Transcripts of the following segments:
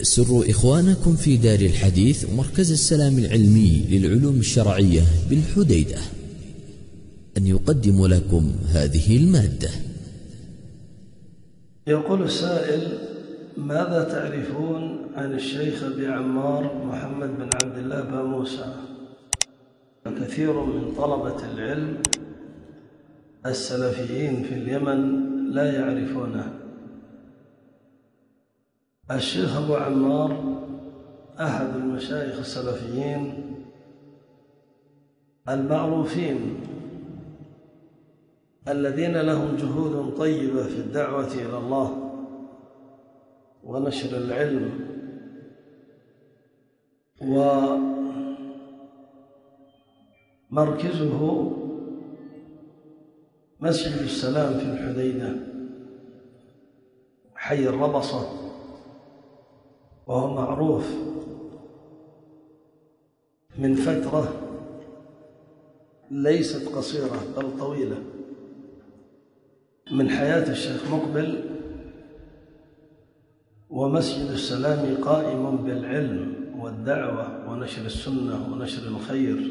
يسر إخوانكم في دار الحديث مركز السلام العلمي للعلوم الشرعية بالحديدة أن يقدم لكم هذه المادة. يقول السائل: ماذا تعرفون عن الشيخ أبي عمار محمد بن عبد الله باموسى؟ كثير من طلبة العلم السلفيين في اليمن لا يعرفونه. الشيخ أبو عمار أحد المشايخ السلفيين المعروفين الذين لهم جهود طيبة في الدعوة إلى الله ونشر العلم، ومركزه مسجد السلام في الحديدة حي الربصة، وهو معروف من فترة ليست قصيرة بل طويلة من حياة الشيخ مقبل، ومسجد السلام قائم بالعلم والدعوة ونشر السنة ونشر الخير،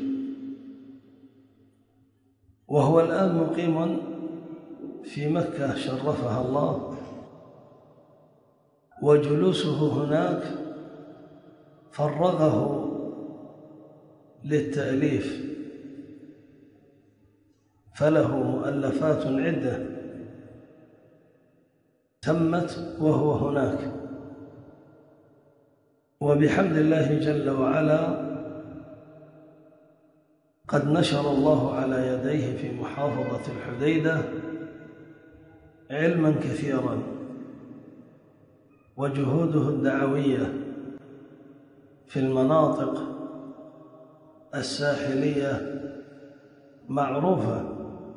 وهو الآن مقيم في مكة شرفها الله، وجلوسه هناك فرغه للتأليف، فله مؤلفات عدة تمت وهو هناك، وبحمد الله جل وعلا قد نشر الله على يديه في محافظة الحديدة علما كثيرا، وجهوده الدعوية في المناطق الساحلية معروفة،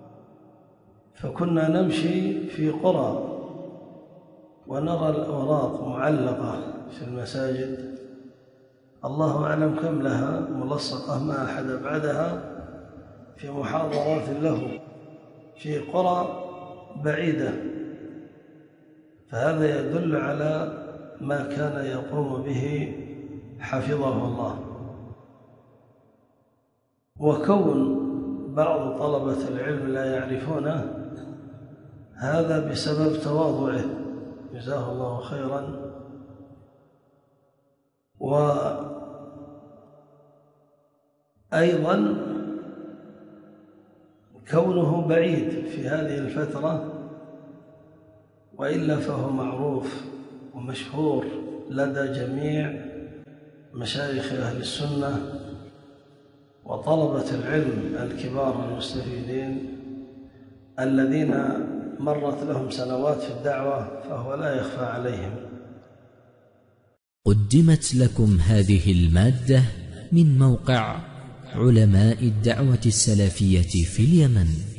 فكنا نمشي في قرى ونرى الأوراق معلقة في المساجد، الله أعلم كم لها ملصقة ما أحد أبعدها، في محاضرات له في قرى بعيدة، فهذا يدل على ما كان يقوم به حفظه الله. وكون بعض طلبة العلم لا يعرفونه هذا بسبب تواضعه جزاه الله خيرا، وأيضا كونه بعيد في هذه الفترة، وإلا فهو معروف ومشهور لدى جميع مشايخ أهل السنة وطلبة العلم الكبار المستفيدين الذين مرت لهم سنوات في الدعوة، فهو لا يخفى عليهم. قدمت لكم هذه المادة من موقع علماء الدعوة السلفية في اليمن.